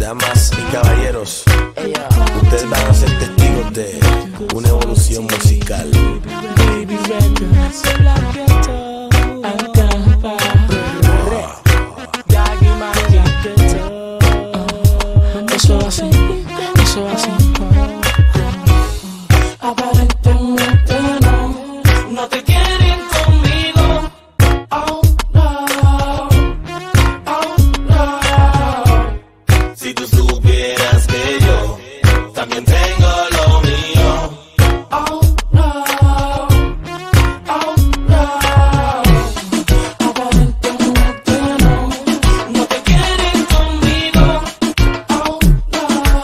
Damas y caballeros, ustedes van a ser testigos de una evolución musical. Eso así, eso así. Aparentemente no te quieren conmigo. Oh no, oh no. Si tú supieras que yo también tengo lo mío. Oh no, oh no. Aparentemente no te quieren conmigo. Oh no,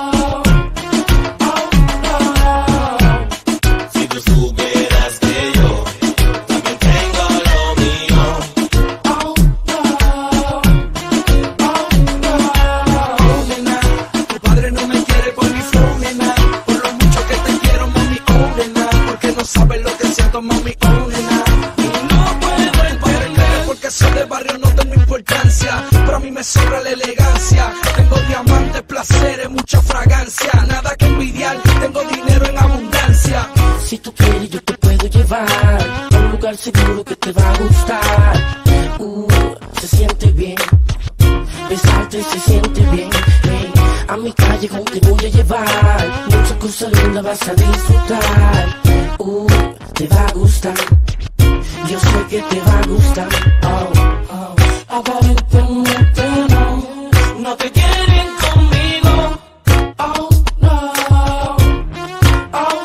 oh no. Si tú supieras que yo también tengo lo mío. Oh no, oh no. Nena, tu padre no me quiere por mi flow, nena. Por lo mucho que te quiero, mami, oh, nena. Porque no sabes lo que siento, mami, oh, nena. Y no puedo entender porque soy de barrio, no tengo importancia. Pero a mí me sobra la elegancia. Tengo diamantes, placeres, mucha fragancia. Nada que envidiar, tengo dinero en abundancia. Si tú quieres yo te puedo llevar a un lugar seguro que te va a gustar. Se siente bien, besarte se siente bien. Hey, a mi callejón te voy a llevar, muchas cosas lindas vas a disfrutar. Te va a gustar, yo sé que te va a gustar. Aparentemente no te quieren conmigo. Oh no, oh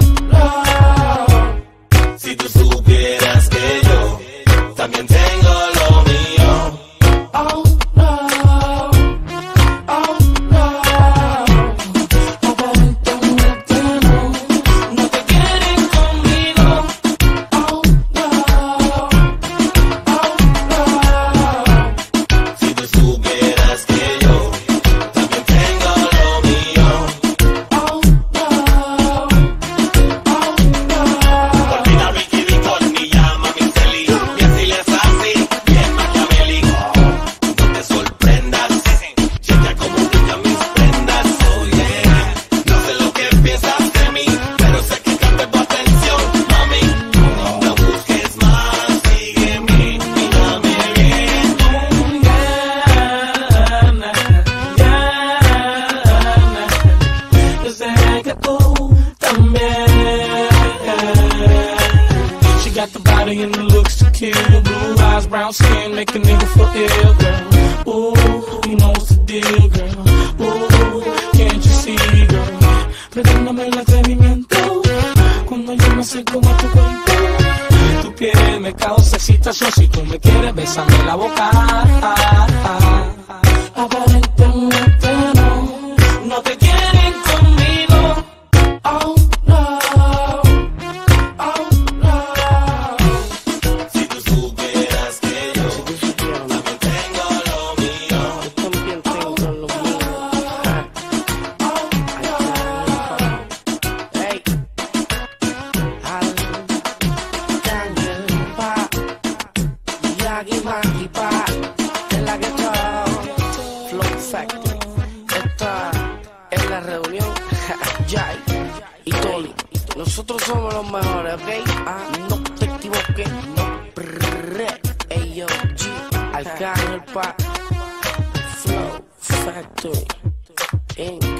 no. Si tú supieras que yo también tengo lo mío. Oh no, oh no. Aparentemente no te quieren conmigo. Oh no, oh no. Si tú supieras que yo también tengo lo mío. Oh no, oh no. Olvida Ricky Victor, ni llama mi Celi. Mi estilo es así, bien maquiavélico. No te sorprendas, checa como brillan mis prendas. Oh yeah, no sé lo que piensas de mí, pero sé que capto tu atención, mami. No busques más, sígueme, mírame bien. Yo sé que tú también. She got the body and the looks to kill. Blue eyes, brown skin, make a nigga feel ill, girl. Ooh, you know what's the deal, girl. Ooh, can't you see, girl? Perdóname el atrevimiento cuando yo me acerco a tu cuerpo. Tu piel me causa excitación. Si tú me quieres, bésame la boca. Aparentemente no te quieren conmigo. Oh no, oh no. Si tú supieras que yo también tengo lo mío. También tengo lo mío. Hey, Yagi Maki Pa, en la que está Flow Factory. Esta es la reunión. Jai y Toli. Nosotros somos los mejores, ¿ok? No te equivoques, no. Ey, yo, G, Arcángel Pa, Flow Factory, Inc.